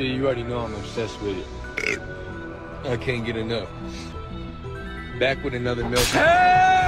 Shit, you already know I'm obsessed with it. I can't get enough. Back with another milk.